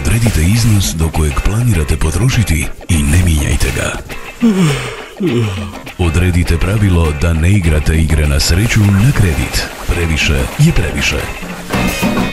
Odredite iznos do kojeg planirate potrošiti i ne mijenjajte ga. Odredite pravilo da ne igrate igre na sreću na kredit. Previše je previše.